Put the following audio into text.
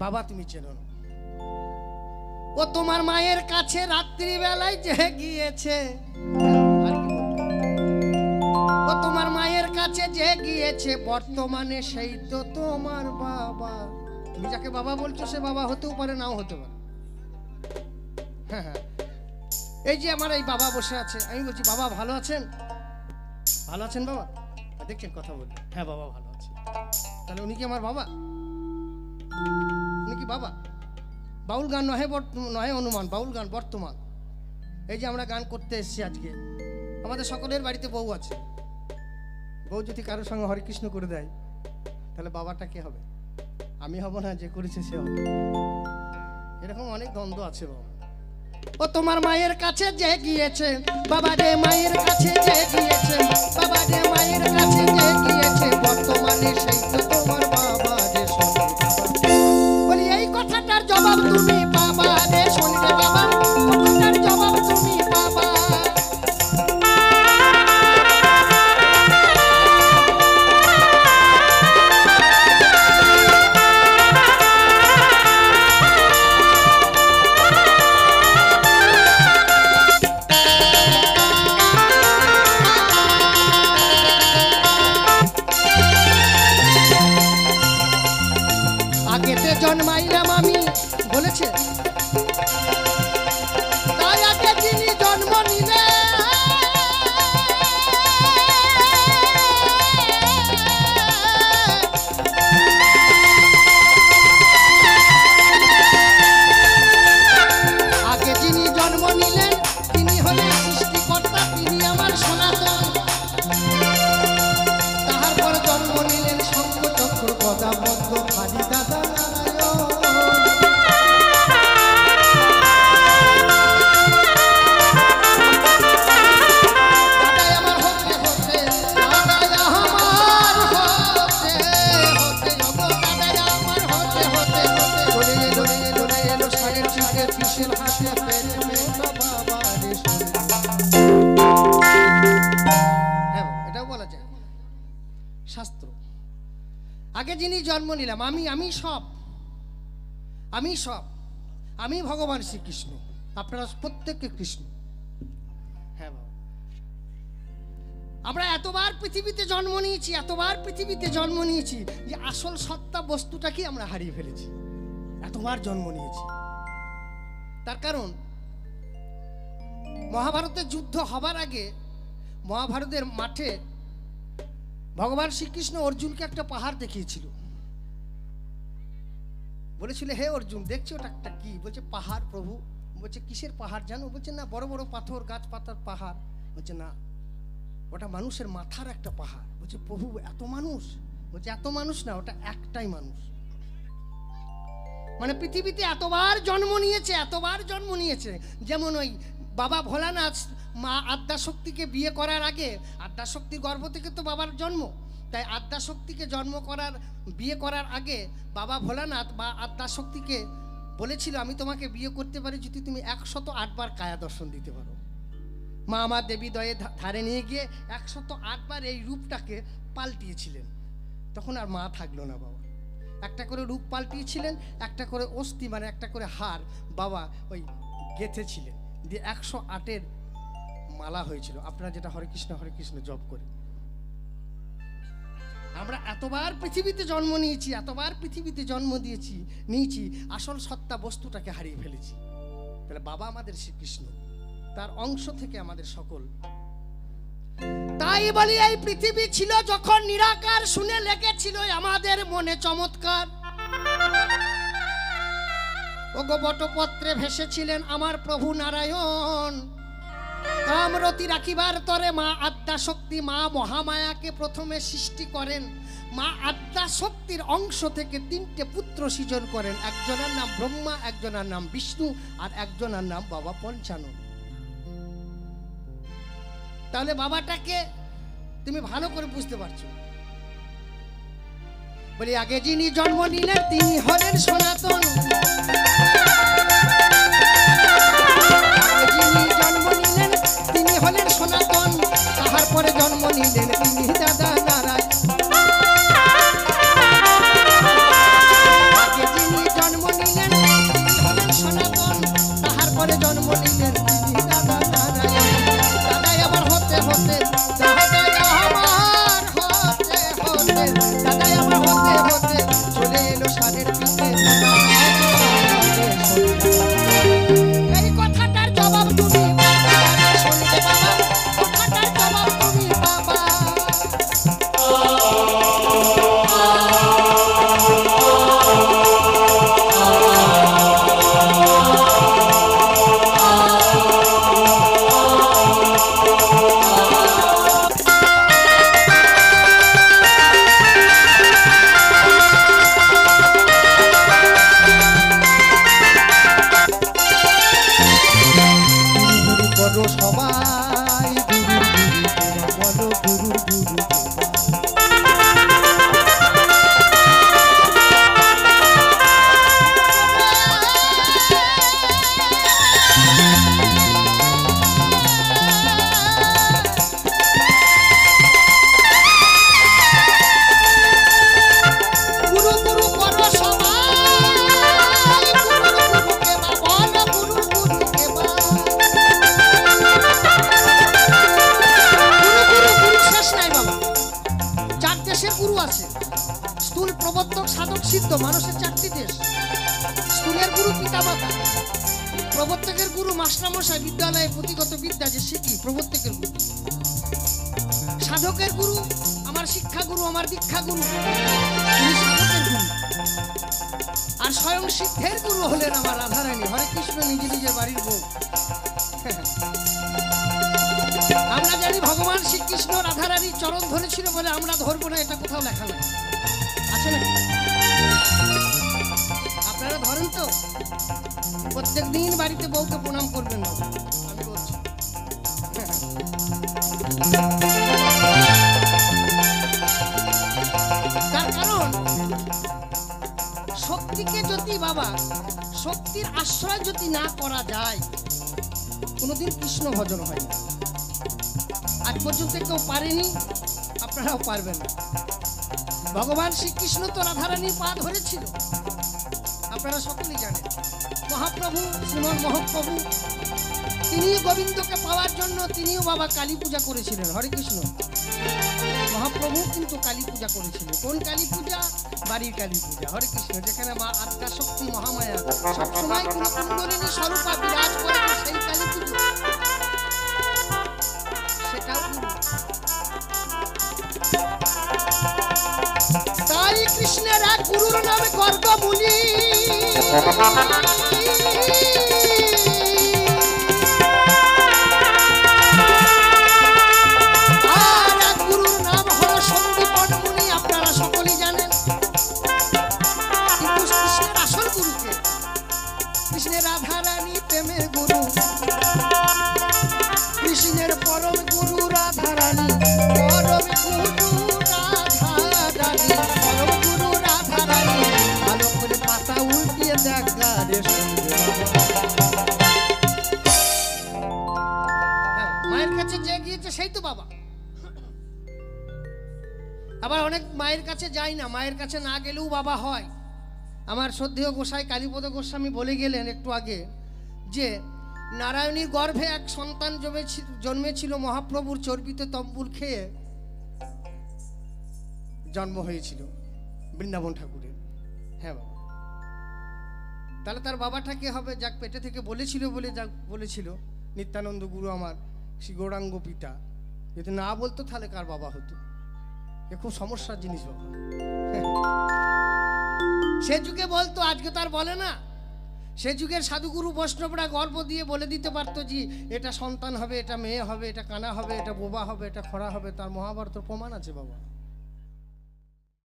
বাবা তুমি চেনো না। ও তোমার মায়ের কাছে রাত্রি বেলায় যে গিয়েছে, ও তোমার মায়ের কাছে যে গিয়েছে, বর্তমানে সেই তো তোমার বাবা। তুমি যাকে বাবা বলছো সে বাবা হতেও পারে, নাও হতে পারে। হ্যাঁ হ্যাঁ, এই যে আমার এই বাবা বসে আছে, আমি বলছি বাবা ভালো আছেন? ভালো আছেন বাবা? দেখছেন কথা বলতে, হ্যাঁ বাবা ভালো আছে। তাহলে উনি কি আমার বাবা? উনি কি বাবা? বাউল গান নহে নহে অনুমান, বাউল গান বর্তমান। এই যে আমরা গান করতে এসেছি আজকে, আমাদের সকলের বাড়িতে বউ আছে। বউ যদি কারোর সঙ্গে হরে কৃষ্ণ করে দেয়, তাহলে বাবাটা কে হবে? আমি হব না, যে করেছে সে হবে। এরকম অনেক দ্বন্দ্ব আছে বাবা। ও তোমার মায়ের কাছে যে গিয়েছে, বাবা রে মায়ের কাছে যে গিয়েছে, বাবা রে মায়ের কাছে যে গিয়েছে, বর্তমানে সেই তো তোমার বাবা রে শোনে। বলি এই কথাটার জবাব তুমি বাবা রে শোনে বাবা, কথাটার জবাব তুমি বাবা। জন্মাইলাম আমি বলেছে, তাই আগে যিনি জন্ম নিলে, আগে যিনি জন্ম নিলেন তিনি হলেন সৃষ্টিকর্তা, তিনি আমার সনাতন। তাহার পর জন্ম নিলেন শঙ্খ চক্র গদা পদ্ম খালি দাদা শাস্ত্র। আগে যিনি জন্ম নিলাম আমি, আমি সব, আমি সব, আমি ভগবান শ্রীকৃষ্ণ, আপনারা প্রত্যেককে কৃষ্ণ। হ্যাঁ বাবা, আমরা এতবার পৃথিবীতে জন্ম নিয়েছি, এতবার পৃথিবীতে জন্ম নিয়েছি যে আসল সত্তা বস্তুটাকে আমরা হারিয়ে ফেলেছি। এতবার জন্ম নিয়েছি, তার কারণ মহাভারতের যুদ্ধ হবার আগে মহাভারতের মাঠে ভগবান শ্রীকৃষ্ণ অর্জুনকে একটা পাহাড় দেখিয়েছিল। বলেছিল হে অর্জুন দেখছো ওটা একটা কি? বলছে পাহাড় প্রভু। বলছে কিসের পাহাড় জানো? বলছে না বড় বড় পাথর গাছপাতার পাহাড়। বলছে না ওটা মানুষের মাথার একটা পাহাড়। বলছে প্রভু এত মানুষ? বলছে এত মানুষ না, ওটা একটাই মানুষ। মানে পৃথিবীতে এতবার জন্ম নিয়েছে, এতবার জন্ম নিয়েছে। যেমন ওই বাবা ভোলানাথ মা আদ্যাশক্তিকে বিয়ে করার আগে, আদ্যাশক্তির গর্ভ থেকে তো বাবার জন্ম, তাই আদ্যাশক্তিকে জন্ম করার বিয়ে করার আগে বাবা ভোলানাথ বা আদ্যাশক্তিকে বলেছিল আমি তোমাকে বিয়ে করতে পারি যদি তুমি 108 বার কায়া দর্শন দিতে পারো। মা আমার দেবী দয়ে ধারে নিয়ে গিয়ে 108 বার এই রূপটাকে পাল্টিয়েছিলেন। তখন আর মা থাকলো না বাবা, একটা করে রূপ পাল্টিয়েছিলেন, একটা করে অস্থি মানে একটা করে হার বাবা ওই গেঁথেছিলেন, দিয়ে 108-এর মালা হয়েছিল। আপনারা যেটা হরে কৃষ্ণ জপ করে। আমরা এতবার পৃথিবীতে জন্ম নিয়েছি, এতবার পৃথিবীতে জন্ম নিয়েছি, আসল সত্তা বস্তুটাকে হারিয়ে ফেলেছি। তাহলে বাবা আমাদের শ্রীকৃষ্ণ, তার অংশ থেকে আমাদের সকল। তাই বলি এই পৃথিবী ছিল যখন নিরাকার, শুনে লেগেছিল আমাদের মনে চমৎকার। ওগো বটপত্রে ভেসেছিলেন আমার প্রভু নারায়ণ। কামরতি রাখিবার তরে মা আদ্যাশক্তি মা মহামায়াকে প্রথমে সৃষ্টি করেন। মা আদ্যাশক্তির অংশ থেকে 3টে পুত্র সৃজন করেন। একজনের নাম ব্রহ্মা, একজনের নাম বিষ্ণু, আর একজনের নাম বাবা পঞ্চানন। তাহলে বাবাটাকে তুমি ভালো করে বুঝতে পারছো। বলি আগে যিনি জন্ম নিলেন তিনি হলেন সনাতন। আগে যিনি জন্ম নিলেন তিনি হলেন সনাতন, তাহার পরে জন্ম নিলেন তিনি দাদা নারায়ণ। আগে যিনি জন্ম দাদাই আমার হতে হতে, দাদাই আমার হতে হতে চলে এলো সারের পিঠে। এই কথাটার জবাব তুমি শুনবে বাবা, কথাটার জবাব তুমি বাবা। মানুষের চারটি দেশ। স্কুলের গুরু পিতামাতা, প্রবর্তকের গুরু মাস্টারমশাই, বিদ্যালয়ে পুঁথিগত বিদ্যা যে শিখি প্রবর্তকের গুরু। সাধকের গুরু আমার শিক্ষা গুরু, আমার দীক্ষা গুরু, তিনি সাধকের গুরু। আর স্বয়ং সিদ্ধের গুরু হলেন আমার রাধারানী। হরে কৃষ্ণ নিজে নিজের বাড়ির বউ। আমরা জানি ভগবান শ্রীকৃষ্ণ রাধারানীর চরণ ধরেছিল বলে আমরা ধরবো না, এটা কোথাও লেখা নাই, আছে না? আপনারা ধরেন তো? প্রত্যেক দিন বাড়িতে বউকে প্রণাম করবেন না, আমি বলছি। তার কারণ শক্তিকে যদি বাবা, শক্তির আশ্রয় যদি না করা যায়, কোনোদিন কৃষ্ণ ভজন হয় না। আজ পর্যন্ত কেউ পারেনি, আপনারাও পারবেন না। ভগবান শ্রীকৃষ্ণ তো রাধারানীর পা ধরেছিল, আপনারা সকলেই জানেন। মহাপ্রভু, শ্রীমন মহাপ্রভু, তিনি গোবিন্দকে পাওয়ার জন্য তিনিও বাবা কালী পূজা করেছিলেন। হরে কৃষ্ণ। মহাপ্রভু কিন্তু কালী পূজা করেছিলেন। কোন কালী পূজা? বাড়ির কালী পূজা। হরে কৃষ্ণ। যেখানে মা আদ্যা শক্তি মহামায়া সবসময় কোনো কুণ্ডলিনী স্বরূপা বিরাজ করেন, সেই কালী পুজো, সেটাও তাই কৃষ্ণের এক গুরুর নাম গর্গমুনি। আর এক গুরুর নাম হলো সন্দীপন মুনি, আপনারা সকলেই জানেন। কিন্তু কৃষ্ণের আসল গুরুকে, কৃষ্ণের রাধারানী প্রেমের গুরু, কৃষ্ণের পরম গুরু রাধারানী, পরম গুরু রাধারানী, পরম গুরু রাধারানী। ভালো করে পাতা উল্টিয়ে দেখা রে মায়ের কাছে যে গিয়েছে সেই তো বাবা। আবার অনেক মায়ের কাছে যায় না, মায়ের কাছে না গেলেও বাবা হয়। আমার শ্রদ্ধেয় গোসাই কালীপদ গোস্বামী বলে গেলেন একটু আগে যে নারায়ণীর গর্ভে এক সন্তান জন্মেছিল, মহাপ্রভুর চর্বিত তম্বুল খেয়ে জন্ম হয়েছিল বৃন্দাবন ঠাকুরের। হ্যাঁ বাবা, তাহলে তার বাবাটা কে হবে? যাক পেটে থেকে বলেছিল বলে যাক বলেছিল নিত্যানন্দ গুরু আমার শ্রী গৌরাঙ্গ পিতা। যদি না বলতো তাহলে কার বাবা হতো? এ খুব সমস্যার জিনিস বাবা। সে যুগে বলতো, আজকে তার বলে না। সে যুগের সাধুগুরু বৈষ্ণবরা গর্ব দিয়ে বলে দিতে পারতো যে এটা সন্তান হবে, এটা মেয়ে হবে, এটা কানা হবে, এটা বোবা হবে, এটা খরা হবে। তার মহাভারতের প্রমাণ আছে বাবা।